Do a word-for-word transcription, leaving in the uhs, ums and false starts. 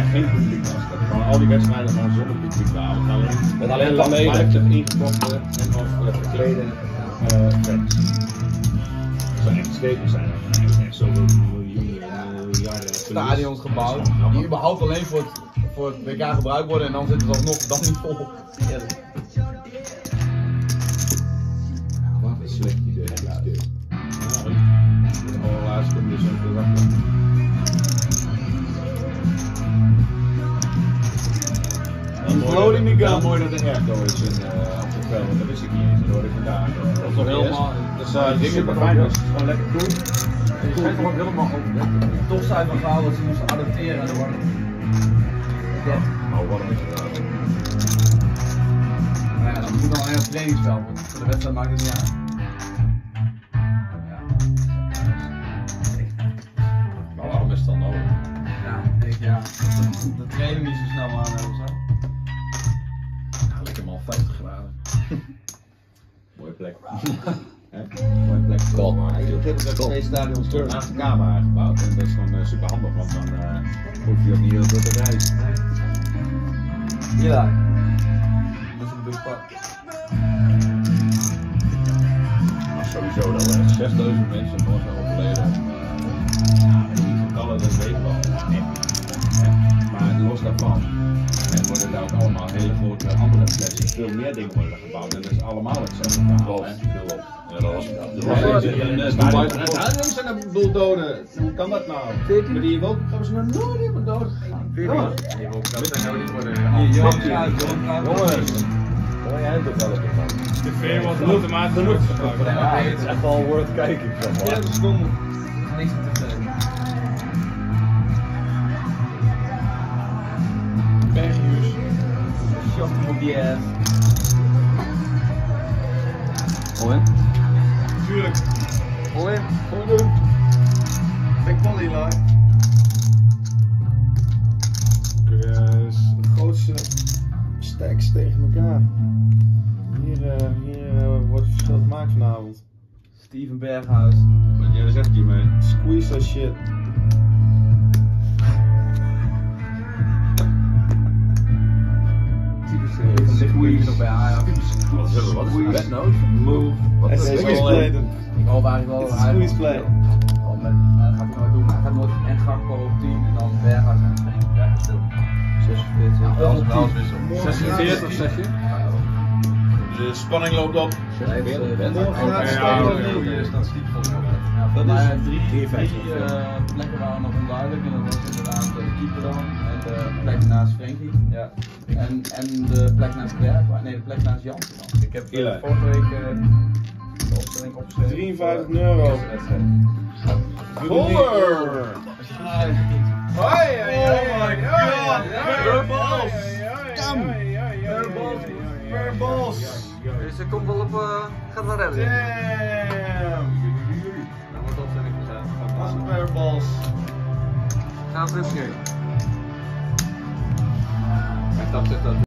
geen publiek was. Dat gewoon al die wedstrijden gewoon zonder publiek waren. Alleen, met alleen vijftig ingekochte en of verklede uh, fans. Dat zou echt schepen zijn. Dat echt zoveel miljoenen, miljarden stadions gebouwd. Die überhaupt alleen voor het, voor het W K gebruikt worden en dan zitten ze alsnog dan niet vol. Ja. Wat een slecht idee. Ja, dit. De allerlaatste komt dus een verwachting. Loading the gun. Mooi dat de airco is in, uh, op het veld, dat wist ik niet eens. Dat hoorde ik vandaag. Dat is toch helemaal. Dat is uh, super fijn, dat is gewoon lekker cool. Het schijnt gewoon helemaal op. Het tof zijn van Gaal dat ze moesten adapteren aan de warmte. Ja. Oh, warm is het wel. Maar ja, dat moet dan alleen op trainingsveld, want voor de wedstrijd maakt het niet uit. Maar waarom is het dan nodig? Ja, ik denk ja, de, de training niet zo snel aan hebben of zo. Nou, lekker mal vijftig graden. Mooie plek. Mooie plek. Cool. Ja, ik heb er twee stadions naast elkaar waren gebouwd en dat is gewoon uh, super handig, want dan uh, hoef je ook niet heel veel te reizen. Ja, dat is een big part. Maar sowieso dat er zesduizend mensen morgen overleden. Ja, die getallen, dat weet ik wel. Nee. Maar los daarvan, en worden daar ook allemaal hele grote andere plekken, veel meer dingen worden gebouwd en dat is allemaal hetzelfde verhaal. Ja, dat was het. Daarom zijn er bedoel doden. Hoe kan dat nou? Maar die wolken gaan ze nog nooit iemand dood. Die wolken zijn nou niet voor de jongens. Hoor jij het ook wel even van? De veer wordt automatisch genoeg. Ja, het is echt wel worth kijken. Ja, dat is dom. Niks meer te zeggen. Berghuis. Shoppen op die ass. All in? Tuurlijk. All in? All in. Big volley line. De grootste stacks tegen elkaar. Hier, uh, hier uh, wordt het verschil gemaakt vanavond. Steven Berghuis. Wat jij zegt hiermee? Squeeze that shit. Squeeze nog bij Ajax. Wat is wat is bad note? Move. Wat is Squeeze play. Ik hoop eigenlijk wel dat hij Squeeze play. gewoon met, nou, dat gaat hij nooit doen, maar hij gaat nooit en Gakpo op tien en dan Berghuis en Stenk. Ja, stil. zesenveertig. Ja, alles alles wissel. zesenveertig zeg je? De spanning loopt op. Nee, Morgen gaat Ja, het oké, spelen. oké. statistiek volgens mij. Ja, Dat dat is is drie, drie, vijftig. drie uh, plekken waren nog onduidelijk en dat was inderdaad de keeper dan en de plek naast Frenkie. Ja. En, en de plek naast Berg, nee de plek naast Jansen dan. Ik heb uh, Ja. vorige week uh, de opstelling opgeschreven. drieënvijftig euro. Holler! Hoi, oh my god! Per balls! Per balls! Per balls! Dus het komt wel op, uh, gaat wel redden. Damn! Dan wordt de opstelling gezet. Dat is een per balls. Gaan we terug nu. Mijn tap zegt dat